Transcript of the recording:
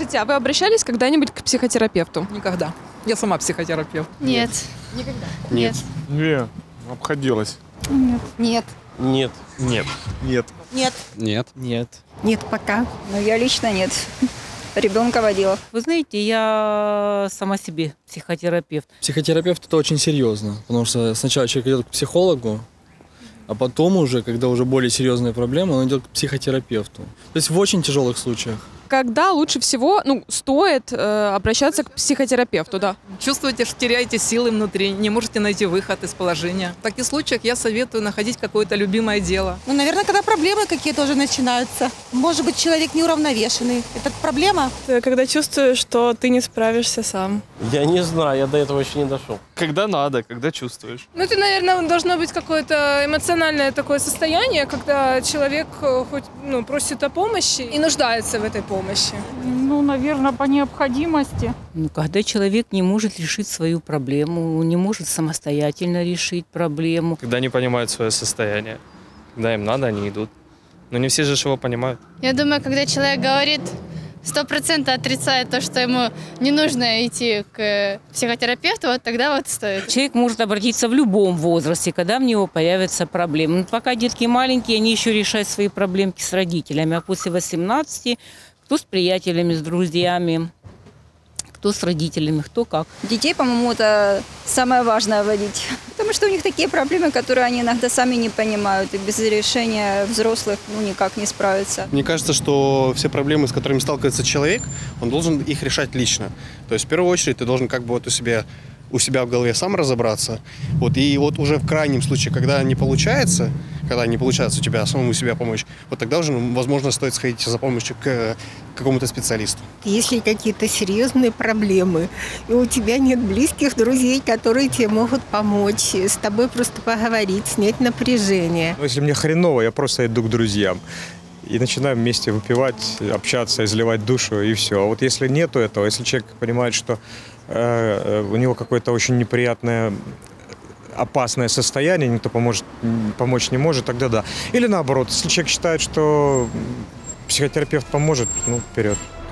Скажите, а вы обращались когда-нибудь к психотерапевту? Никогда. Я сама психотерапевт. Нет. Никогда. Нет. Не, обходилось. Нет. Нет. Нет. Нет. Нет. Нет. Нет. Нет. Нет пока. Но я лично нет. Ребенка водила. Вы знаете, я сама себе психотерапевт. Психотерапевт – это очень серьезно, потому что сначала человек идет к психологу, а потом уже, когда уже более серьезные проблемы, он идет к психотерапевту. То есть в очень тяжелых случаях. Когда лучше всего, стоит обращаться к психотерапевту, да? Чувствуете, что теряете силы внутри, не можете найти выход из положения. В таких случаях я советую находить какое-то любимое дело. Наверное, когда проблемы какие-то уже начинаются. Может быть, человек неуравновешенный. Это проблема? Когда чувствуешь, что ты не справишься сам. Я не знаю, я до этого еще не дошел. Когда надо, когда чувствуешь. Это, наверное, должно быть какое-то эмоциональное такое состояние, когда человек хоть просит о помощи и нуждается в этой помощи. Наверное, по необходимости. Когда человек не может решить свою проблему, не может самостоятельно решить проблему. Когда не понимают свое состояние. Когда им надо, они идут. Но не все же его понимают. Я думаю, когда человек говорит, 100% отрицает то, что ему не нужно идти к психотерапевту, вот тогда стоит. Человек может обратиться в любом возрасте, когда у него появятся проблемы. Пока детки маленькие, они еще решают свои проблемки с родителями, а после 18 кто с приятелями, с друзьями, кто с родителями, кто как. Детей, по-моему, это самое важное водить. Потому что у них такие проблемы, которые они иногда сами не понимают. И без решения взрослых никак не справиться. Мне кажется, что все проблемы, с которыми сталкивается человек, он должен их решать лично. То есть в первую очередь ты должен у себя в голове сам разобраться. И уже в крайнем случае, когда не получается у тебя самому себе помочь, тогда уже, возможно, стоит сходить за помощью к какому-то специалисту. Если какие-то серьезные проблемы, и у тебя нет близких друзей, которые тебе могут помочь, с тобой просто поговорить, снять напряжение. Если мне хреново, я просто иду к друзьям. И начинаем вместе выпивать, общаться, изливать душу, и все. А вот если нету этого, если человек понимает, что у него какое-то очень неприятное, опасное состояние, никто помочь не может, тогда да. Или наоборот, если человек считает, что психотерапевт поможет, вперед.